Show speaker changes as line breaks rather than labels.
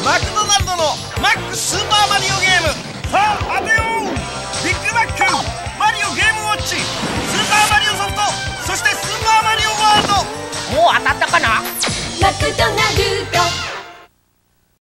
マクドナルドのマックスーパーマリオゲーム。さあ当てよう。ビッグマック、マリオゲームウォッチ、スーパーマリオソフト、そしてスーパーマリオワールド。
もう当たったかな。
マクドナルド